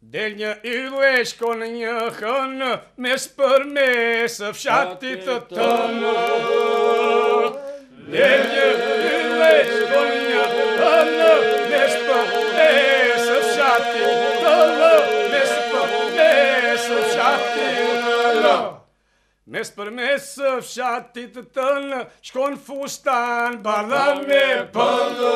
Delnja ylles konjakan, mes për mesë fshatit të tënë. Delnja ylles konjakan, mes për mesë fshatit të tënë. Mes për mesë fshatit të tënë. Mes për mesë fshatit të tënë, shkon fustan bardhan me pëllë.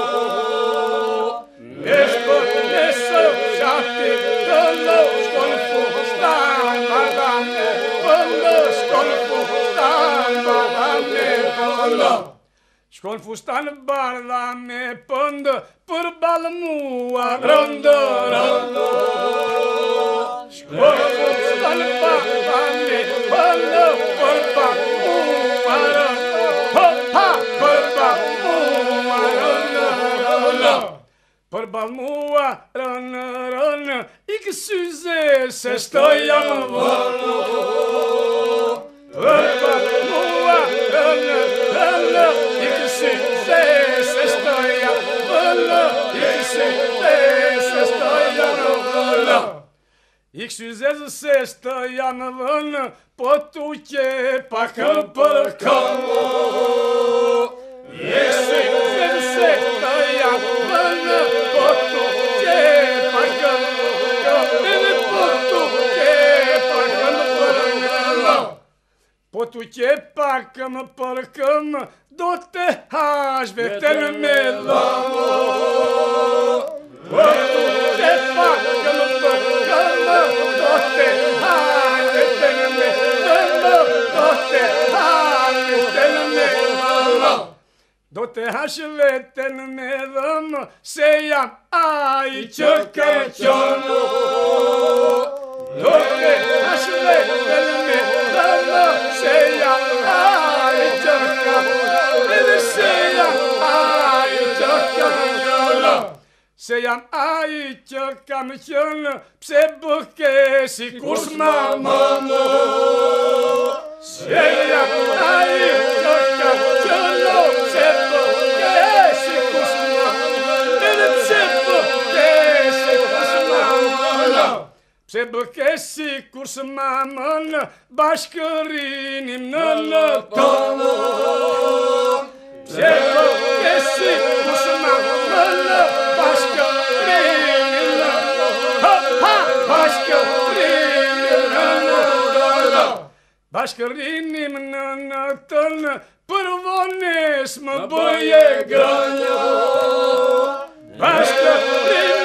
Mes për mesë fshatit të tënë, shkon fustan bardhan me pëllë. Shkon fustan bardhan me pëllë. Shkon fustan bardhan me pëndë, për balë mua rëndë, rëndë. Shkon fustan bardhan me pëllë, për balë mua rëndë. Për balë mua rëndë, rëndë. Për balë mua rënë, rënë, I kësyze se shtoja më vënë. Për balë mua rënë, rënë, I kësyze se shtoja më vënë. I kësyze se shtoja më vënë. I kësyze se shtoja më vënë, po tu qe pakën për këmë. I kësyze se shtoja më vënë, po tu qe pakën për këmë. Edhe po tu qe pakën për këmë. Po tu qe pakën për këmë, do të hash vetën me lëmë. Po tu qe pakën për këmë, do të hash vetën me lëmë. Do të hash vetën me lëmë. Do të hash vetën me lëmë, se jam ai që ka qënë. Do të hash vetën me lëmë, se jam ai që ka qënë. Se jam ai që ka qënë. Se jam ai që kam qënë, pse bëke si kur s'ma mënë. Se jam ai që kam qënë, pse bëke si kur s'ma mënë. Edhe pse bëke si kur s'ma mënë. Pse bëke si kur s'ma mënë, bashkërinim në tonë. Pse bëke si kur s'ma mënë, bashkërinim në tonë. Bashkërinim në tonë. Bashkërinim në tonë, për vones më bëje grënë. Bashkërinim